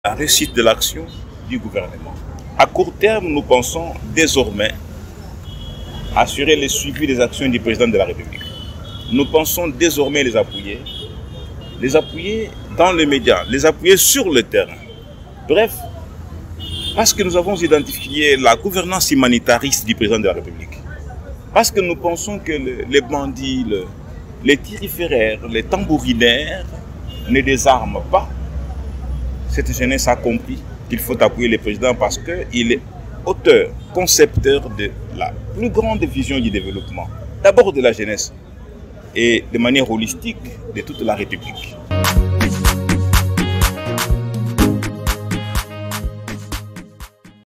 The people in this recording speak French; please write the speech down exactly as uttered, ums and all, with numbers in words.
la réussite de l'action du gouvernement. À court terme, nous pensons désormais assurer le suivi des actions du président de la République. Nous pensons désormais les appuyer, les appuyer dans les médias, les appuyer sur le terrain. Bref, parce que nous avons identifié la gouvernance humanitariste du président de la République. Parce que nous pensons que le, les bandits, le, les thyriféraires, les tambourinaires ne désarment pas. Cette jeunesse a compris qu'il faut appuyer le président parce qu'il est auteur, concepteur de la plus grande vision du développement. D'abord de la jeunesse et de manière holistique de toute la République.